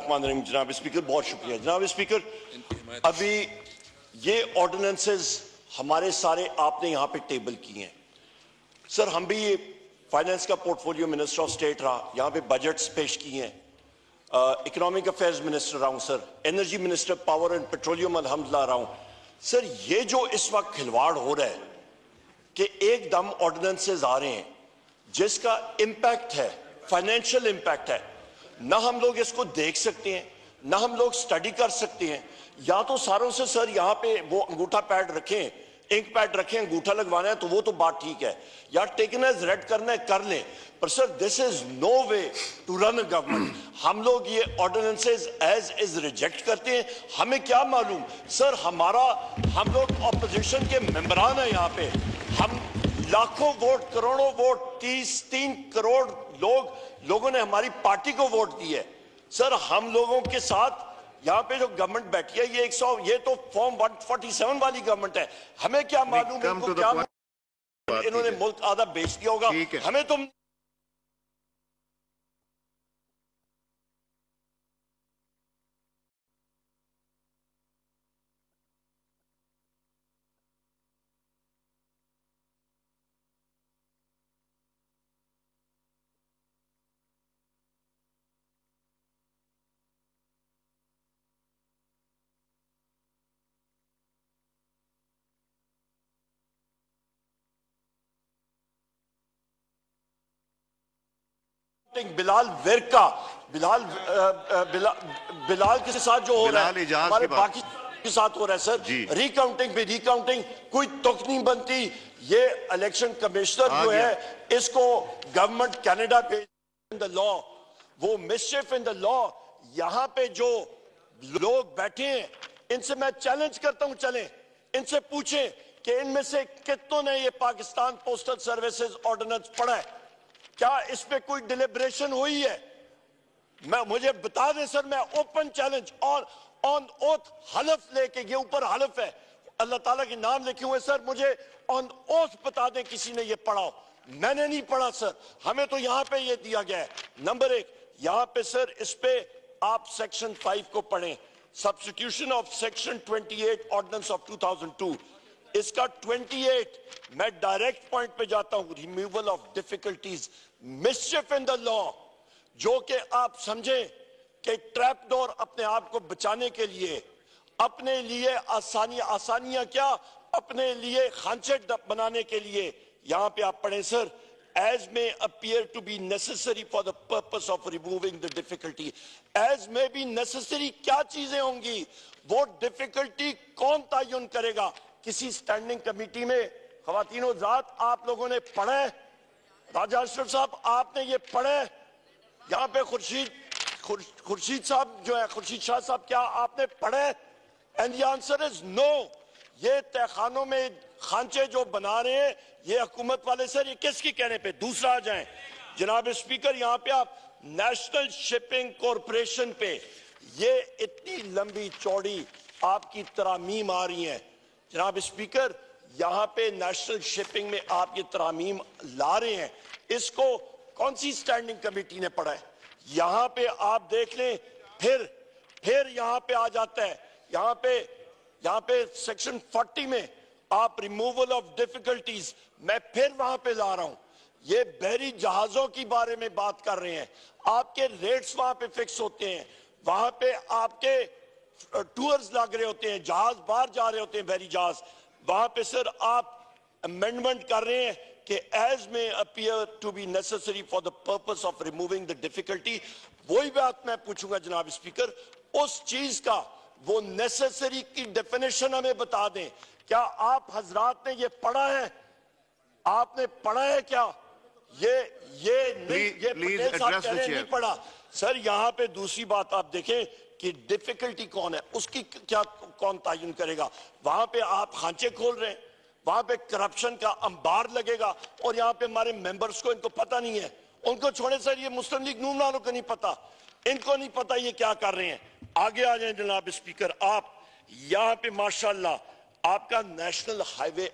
जनाब स्पीकर, बहुत शुक्रिया। जनाब स्पीकर, अभी ये ऑर्डिनेंसेस हमारे सारे आपने यहाँ पे टेबल किए हैं सर। हम भी ये फाइनेंस का पोर्टफोलियो मिनिस्टर ऑफ स्टेट रहा, यहाँ पे बजट्स पेश किए हैं, इकोनॉमिक अफेयर्स मिनिस्टर रहा हूँ sir, energy minister power and petroleum अल्हम्दुलिल्लाह रहा हूँ सर। ये जो इस वक्त खिलवाड़ हो रहा है कि एकदम ऑर्डिनेंसेस आ रहे हैं जिसका इंपैक्ट है, फाइनेंशियल इंपैक्ट है, ना हम लोग इसको देख सकते हैं, ना हम लोग स्टडी कर सकते हैं। या तो सारों से सर यहाँ पे वो अंगूठा पैड रखें, इंक पैड रखें, अंगूठा लगवाना है तो वो तो बात ठीक है, या टेकन एज रेड करना है कर लें, पर sir this is no way to run a government. हम लोग ये ऑर्डिनेंसेस एज इज रिजेक्ट करते हैं। हमें क्या मालूम सर, हम लोग ऑपोजिशन के मेंबरान हैं यहाँ पे, हम लाखों वोट, करोड़ों वोट, 3 करोड़ लोगों ने हमारी पार्टी को वोट दी है सर। हम लोगों के साथ यहाँ पे जो गवर्नमेंट बैठी है ये तो फॉर्म 147 वाली गवर्नमेंट है। हमें क्या मालूम इनको क्या इन्होंने मुल्क आधा बेच दिया होगा, हमें तो बिलाल विरका, बिलाल के साथ जो हो रहा है हमारे बाकी के साथ हो रहा है सर। रिकाउंटिंग कोई तुक नहीं बनती। ये इलेक्शन कमिश्नर जो है इसको गवर्नमेंट कनाडा पे इन द लॉ, वो मिसचिफ इन द लॉ। यहां पे जो लोग बैठे हैं इनसे मैं चैलेंज करता हूं, चलें इनसे पूछें कि इनमें से कितनों ने ये पाकिस्तान पोस्टल सर्विसेज ऑर्डिनेंस पढ़ा है, क्या इस पे कोई डिलिब्रेशन हुई है? मुझे बता दें सर, मैं ओपन चैलेंज और ऑन ओथ हलफ लेके, ये ऊपर हलफ है, अल्लाह ताला के नाम लिखे हुए सर, मुझे ऑन ओथ बता दें किसी ने ये पढ़ा हो। मैंने नहीं पढ़ा सर, हमें तो यहां पे ये दिया गया है। नंबर 1 यहां पे सर, इस पे आप सेक्शन 5 को पढ़ें, substitution of section 28 ordinance of 2002। इसका 28 मैं डायरेक्ट पॉइंट पे जाता हूं, removal of difficulties, mischief in the law, जो कि आप समझें कि ट्रैप डोर अपने आप को बचाने के लिए, अपने लिए आसानियां क्या, अपने लिए खांचे बनाने के लिए। यहां पे आप पढ़ें sir, as may appear to be necessary for the purpose of removing the difficulty। as may be necessary क्या चीजें होंगी, वो डिफिकल्टी कौन तयन करेगा? किसी स्टैंडिंग कमेटी में ख्वातीनो ज़ात आप लोगों ने पढ़ा है? राजा अशरफ साहब आपने ये पढ़ा है? यहाँ पे खुर्शीद साहब जो है, खुर्शीद शाह साहब, क्या आपने पढ़ा है? And the answer is no. ये तहखानों में खांचे जो बना रहे हैं ये हुकूमत वाले सर, ये किसके कहने पे? दूसरा आ जाए जनाब स्पीकर, यहाँ पे आप नेशनल शिपिंग कॉरपोरेशन पे ये इतनी लंबी चौड़ी आपकी तरामीम आ रही है जनाब स्पीकर, यहां पे नेशनल शिपिंग में आप ये तरामीम ला रहे हैं, इसको कौन सी स्टैंडिंग कमेटी ने पढ़ा है? यहां पे आप देख लें, फिर यहां पे आ जाता है, यहां पे सेक्शन 40 में आप रिमूवल ऑफ डिफिकल्टीज, मैं फिर वहां पे ला रहा हूं, ये बहरी जहाजों की बारे में बात कर रहे हैं। आपके रेट्स वहां पे फिक्स होते हैं, वहां पे आपके टूर्स लग रहे होते हैं, जहाज बाहर जा रहे होते हैं, बहरी जहाज, वहां पे सर आप अमेंडमेंट कर रहे हैं कि as may appear to be necessary for the purpose of removing the difficulty. वही बात मैं पूछूंगा जनाब स्पीकर, उस चीज का वो नेसेसरी की डेफिनेशन हमें बता दें। क्या आप हजरात ने ये पढ़ा है? आपने पढ़ा है क्या? ये पटेल साहब कह रहे हैं नहीं पढ़ा सर। यहां पे दूसरी बात आप देखें कि डिफिकल्टी कौन है, उसकी क्या कौन तयन करेगा? वहां पे आप खांचे खोल रहे हैं, वहां पे करप्शन का अंबार लगेगा, और यहां पे हमारे मेंबर्स को इनको पता नहीं है। उनको छोड़े सर, ये मुस्लिम लीग नून वालों को नहीं पता, इनको नहीं पता ये क्या कर रहे हैं। आगे आ जाए जनाब स्पीकर, आप यहां पे माशाल्लाह आपका नेशनल हाईवे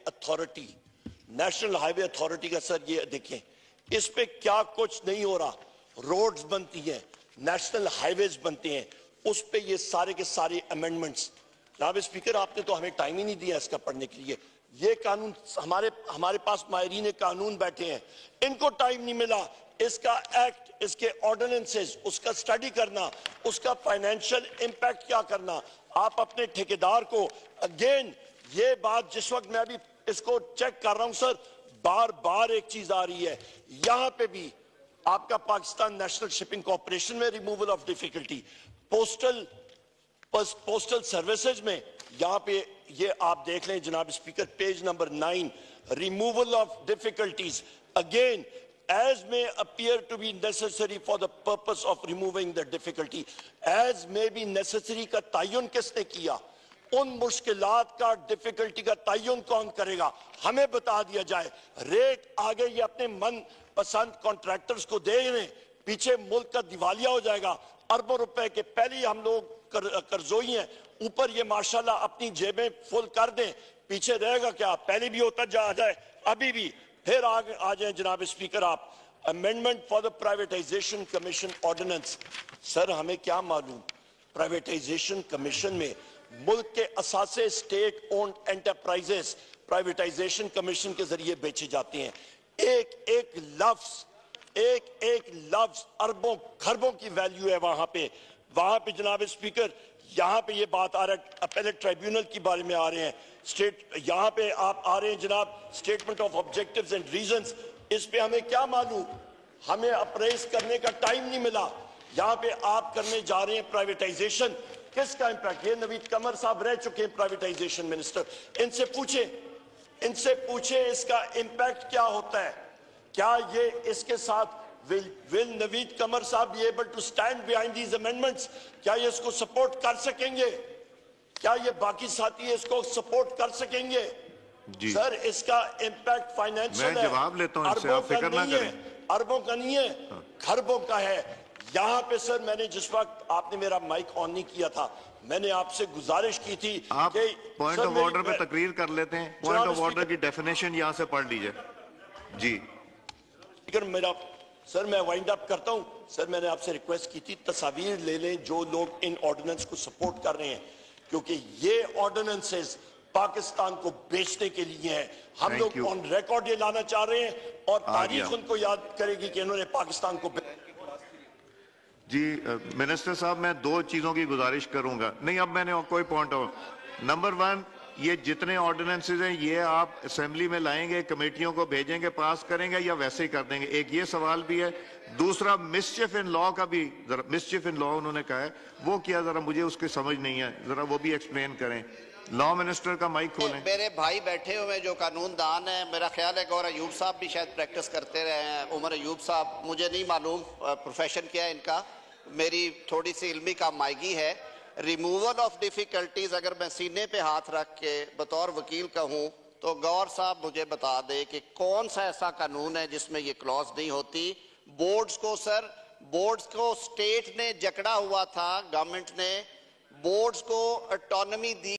अथॉरिटी का सर ये देखें, इस पे क्या कुछ नहीं हो रहा। रोड्स बनती हैं, नेशनल हाईवेज बनते हैं, उस पे ये सारे के सारे अमेंडमेंट्स, जनाब स्पीकर आपने तो हमें टाइम ही नहीं दिया इसका पढ़ने के लिए। ये कानून हमारे पास माहिरीन कानून बैठे हैं, इनको टाइम नहीं मिला इसका एक्ट, इसके ऑर्डिनेंसेस, उसका स्टडी करना, उसका फाइनेंशियल इंपैक्ट क्या करना। आप अपने ठेकेदार को अगेन ये बात, जिस वक्त मैं अभी इसको चेक कर रहा हूं सर, बार बार एक चीज आ रही है, यहां पे भी आपका पाकिस्तान नेशनल शिपिंग कॉर्पोरेशन में removal of difficulty, postal services में यहां पे ये आप देख लें जनाब speaker, page number 9, removal of difficulties again as may appear to be necessary for the purpose of removing the difficulty, as may be necessary का तयन किसने किया, उन मुश्किलात का, डिफिकल्टी का तयन कौन करेगा, हमें बता दिया जाए। रेट आगे ये अपने मन पसंद कॉन्ट्रैक्टर्स को दे रहे, पीछे मुल्क का दिवालिया हो जाएगा, अरबों रुपए के पहले ही हम लोग कर्जोई हैं, ऊपर ये माशाल्लाह अपनी जेबें फुल कर दें, पीछे रहेगा क्या, पहले भी होता जा जाए, अभी भी फिर आगे आ जाए जनाब स्पीकर आप। Amendment for the privatisation commission ordinance, sir हमें क्या मालूम, प्राइवेटाइजेशन कमीशन में मुल्क के असासे state owned enterprises privatisation commission के जरिए बेचे जाते हैं। एक एक लफ्ज अरबों खरबों की वैल्यू है वहां पे जनाब स्पीकर। यहां पे ये बात आ रहा है, अपीलेट ट्राइब्यूनल के बारे में आ रहे हैं, यहां पे आप आ रहे हैं जनाब statement of objectives and reasons, इस पे हमें क्या मालूम, हमें अप्रेस करने का टाइम नहीं मिला। यहां पे आप करने जा रहे हैं प्राइवेटाइजेशन, किसका इंपैक्ट, ये नवीद कमर साहब रह चुके हैं प्राइवेटाइजेशन मिनिस्टर, इनसे पूछे इसका इंपैक्ट क्या होता है, क्या ये इसके साथ will नवीद कमर साहब be able to stand behind these amendments, क्या ये इसको सपोर्ट कर सकेंगे, क्या ये बाकी साथी इसको सपोर्ट कर सकेंगे जी? सर इसका इंपैक्ट फाइनेंशियल है, जवाब लेता हूं, आप फिक्र ना करें, अरबों का नहीं है, खरबों का है। यहाँ पे सर मैंने जिस वक्त आपने मेरा माइक ऑन नहीं किया था, मैंने आपसे गुजारिश की थी आप पॉइंट ऑफ ऑर्डर पे तकरीर कर लेते हैं, पॉइंट ऑफ ऑर्डर की डेफिनेशन यहाँ से पढ़ लीजिए जी। मेरा सर मैं वाइंड अप करता हूं सर, मैंने आपसे रिक्वेस्ट की थी तस्वीर ले लें जो लोग इन ऑर्डिनेंस को सपोर्ट कर रहे हैं, क्योंकि ये ऑर्डिनेंसेस पाकिस्तान को बेचने के लिए हैं। हम लोग ऑन रिकॉर्ड ये लाना चाह रहे हैं और तारीख उनको याद करेगी कि इन्होंने पाकिस्तान को जी। मिनिस्टर साहब मैं दो चीजों की गुजारिश करूंगा, नहीं अब मैंने कोई पॉइंट ऑफ, नंबर 1 ये जितने ऑर्डिनेंसेज हैं ये आप असेंबली में लाएंगे, कमेटियों को भेजेंगे, पास करेंगे या वैसे ही कर देंगे, एक ये सवाल भी है। दूसरा मिसचिफ इन लॉ का भी, जरा मिसचिफ इन लॉ उन्होंने कहा है, वो क्या जरा मुझे उसकी समझ नहीं है, जरा वो भी एक्सप्लेन करें। लॉ मिनिस्टर का माइक खोलें। मेरे भाई बैठे हुए जो कानूनदान है, मेरा ख्याल है गौर अयूब साहब भी शायद प्रैक्टिस करते रहे हैं, उमर अयूब साहब, मुझे नहीं मालूम प्रोफेशन क्या है इनका, मेरी थोड़ी सी इल्मी का मायगी है। रिमूवल ऑफ डिफिकल्टीज अगर मैं सीने पे हाथ रख के बतौर वकील कहूँ तो गौर साहब मुझे बता दे कि कौन सा ऐसा कानून है जिसमें ये क्लॉज नहीं होती। बोर्ड्स को सर, बोर्ड्स को स्टेट ने जकड़ा हुआ था, गवर्नमेंट ने बोर्ड्स को ऑटोनॉमी दी।